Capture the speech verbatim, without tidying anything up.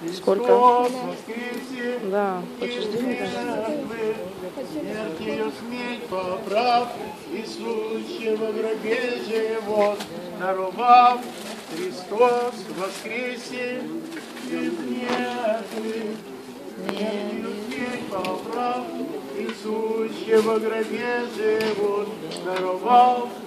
Сколько? Да, хочешь денег? Смертью смерть поправ, Иисусе во гробе живот даровав. Христос воскресе из мертвых, смертью смерть поправ, Иисусе во гробе живот даровав.